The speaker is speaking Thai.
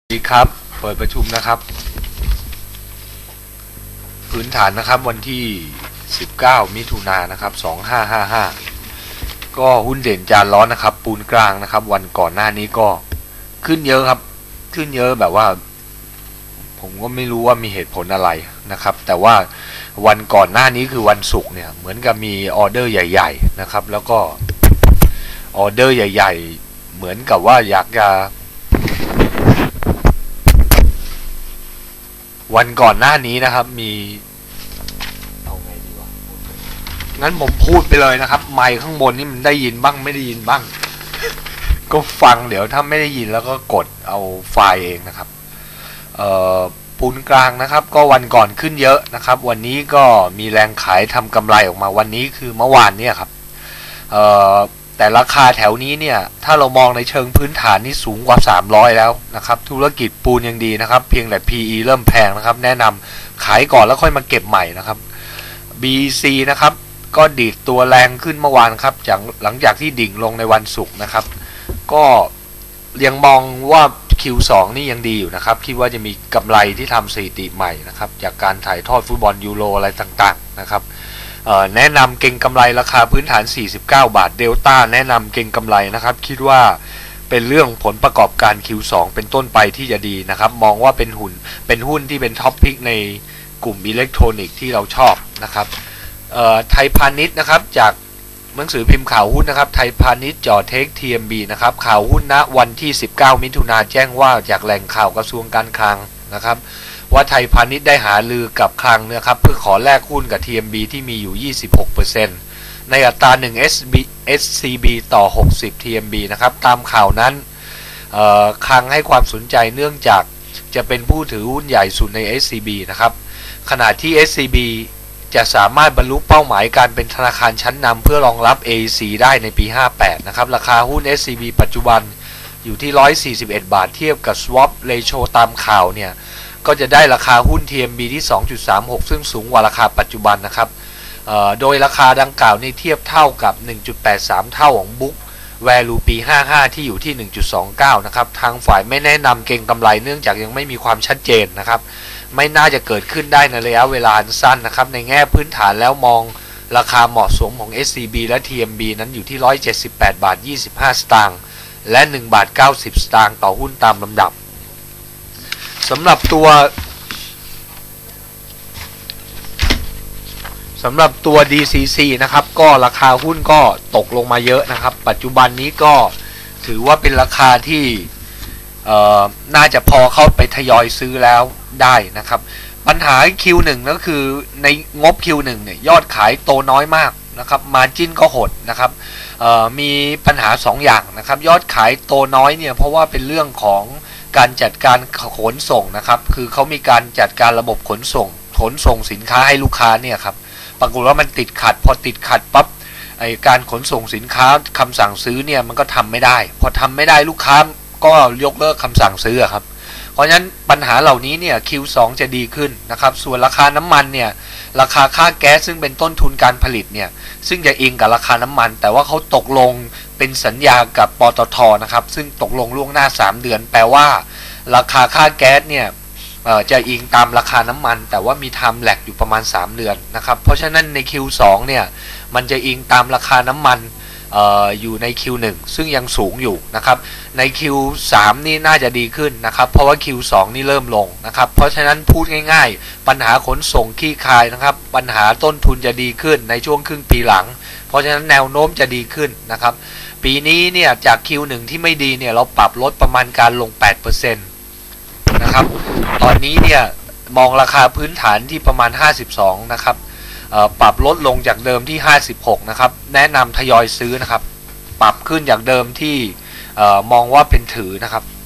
สวัสดีครับเปิดประชุมนะครับพื้นฐานนะครับวันที่19มิถุนายนนะครับ2555ก็หุ้นเด่นจานร้อนนะครับปูนกลางนะครับวันก่อนหน้านี้ก็ขึ้นเยอะครับขึ้นเยอะแบบว่าผมก็ไม่รู้ว่ามีเหตุผลอะไรนะครับแต่ว่าวันก่อนหน้านี้คือวันศุกร์เนี่ยเหมือนกับมีออเดอร์ใหญ่ๆนะครับแล้วก็ออเดอร์ใหญ่ๆเหมือนกับว่าอยากจะวันก่อนหน้านี้นะครับมีเอาไงดีวะงั้นผมพูดไปเลยนะครับไมค์ข้างบนนี่มันได้ยินบ้างไม่ได้ยินบ้าง ก็ฟังเดี๋ยวถ้าไม่ได้ยินแล้วก็กดเอาไฟล์เองนะครับปูนกลางนะครับก็วันก่อนขึ้นเยอะนะครับวันนี้ก็มีแรงขายทำกำไรออกมาวันนี้คือเมื่อวานเนี่ยครับแต่ราคาแถวนี้เนี่ยถ้าเรามองในเชิงพื้นฐานนี่สูงกว่า300แล้วนะครับธุรกิจปูนยังดีนะครับเพียงแต่ PE เริ่มแพงนะครับแนะนำขายก่อนแล้วค่อยมาเก็บใหม่นะครับ BC นะครับก็ดีดตัวแรงขึ้นเมื่อวานครับหลังจากที่ดิ่งลงในวันศุกร์นะครับก็ยังมองว่า Q2 นี่ยังดีอยู่นะครับคิดว่าจะมีกำไรที่ทำสถิติใหม่นะครับจากการถ่ายทอดฟุตบอลยูโรอะไรต่างๆนะครับแนะนำเก็งกำไรราคาพื้นฐาน49 บาทเดลต้าแนะนำเก็งกำไรนะครับคิดว่าเป็นเรื่องผลประกอบการ Q2 เป็นต้นไปที่จะดีนะครับมองว่าเป็นหุ้นที่เป็นท็อปพิกในกลุ่มอิเล็กทรอนิกส์ที่เราชอบนะครับไทยพาณิชย์นะครับจากหนังสือพิมพ์ข่าวหุ้นนะครับไทยพาณิชย์จ่อเทค TMB นะครับข่าวหุ้นณวันที่19มิถุนายนแจ้งว่าจากแหล่งข่าวกระทรวงการคลังนะครับว่าไทยพาณิชย์ได้หารือกับคลังนะครับเพื่อขอแลกหุ้นกับ TMB ที่มีอยู่ 26% ในอัตรา1 SCB ต่อ60 TMB นะครับตามข่าวนั้นคลังให้ความสนใจเนื่องจากจะเป็นผู้ถือหุ้นใหญ่สุดใน SCB นะครับขณะที่ SCB จะสามารถบรรลุเป้าหมายการเป็นธนาคารชั้นนำเพื่อรองรับ AEC ได้ในปี 58 นะครับราคาหุ้น SCB ปัจจุบันอยู่ที่141 บาทเทียบกับ Swap Ratio ตามข่าวเนี่ยก็จะได้ราคาหุ้น TMB ที่ 2.36 ซึ่งสูงกว่าราคาปัจจุบันนะครับโดยราคาดังกล่าวนี้เทียบเท่ากับ 1.83 เท่าของ Book Value ปี 55 ที่อยู่ที่ 1.29 นะครับทางฝ่ายไม่แนะนำเก็งกำไรเนื่องจากยังไม่มีความชัดเจนนะครับไม่น่าจะเกิดขึ้นได้ในระยะเวลาสั้นนะครับในแง่พื้นฐานแล้วมองราคาเหมาะสมของ SCB และ TMB นั้นอยู่ที่178 บาท 25 สตางค์และ1บาท 90 สตางค์ต่อหุ้นตามลำดับสำหรับตัว DCC นะครับก็ราคาหุ้นก็ตกลงมาเยอะนะครับปัจจุบันนี้ก็ถือว่าเป็นราคาที่น่าจะพอเข้าไปทยอยซื้อแล้วได้นะครับปัญหา Q1 ก็คือในงบ Q1 เนี่ยยอดขายโตน้อยมากนะครับมาร์จิ้นก็หดนะครับมีปัญหา2 อย่างนะครับยอดขายโตน้อยเนี่ยเพราะว่าเป็นเรื่องของการจัดการขนส่งนะครับคือเขามีการจัดการระบบขนส่งสินค้าให้ลูกค้าเนี่ยครับปรากฏว่ามันติดขัดพอติดขัดปั๊บการขนส่งสินค้าคำสั่งซื้อเนี่ยมันก็ทำไม่ได้พอทำไม่ได้ลูกค้าก็ยกเลิกคำสั่งซื้อครับเพราะฉะนั้นปัญหาเหล่านี้เนี่ย Q2 จะดีขึ้นนะครับส่วนราคาน้ำมันเนี่ยราคาค่าแก๊สซึ่งเป็นต้นทุนการผลิตเนี่ยซึ่งจะอิงกับราคาน้ำมันแต่ว่าเขาตกลงเป็นสัญญากับปตท.นะครับซึ่งตกลงล่วงหน้า3 เดือนแปลว่าราคาค่าแก๊สเนี่ยจะอิงตามราคาน้ำมันแต่ว่ามีไทม์แลกอยู่ประมาณ3 เดือนนะครับเพราะฉะนั้นใน Q2 เนี่ยมันจะอิงตามราคาน้ำมันอยู่ใน Q1 ซึ่งยังสูงอยู่นะครับใน Q3 นี่น่าจะดีขึ้นนะครับเพราะว่า Q2 นี่เริ่มลงนะครับเพราะฉะนั้นพูดง่ายๆปัญหาขนส่งขี้คายนะครับปัญหาต้นทุนจะดีขึ้นในช่วงครึ่งปีหลังเพราะฉะนั้นแนวโน้มจะดีขึ้นนะครับปีนี้เนี่ยจาก Q1 ที่ไม่ดีเนี่ยเราปรับลดประมาณการลง 8% นะครับตอนนี้เนี่ยมองราคาพื้นฐานที่ประมาณ52นะครับปรับลดลงจากเดิมที่56นะครับแนะนำทยอยซื้อนะครับปรับขึ้นจากเดิมที่มองว่าเป็นถือนะครับ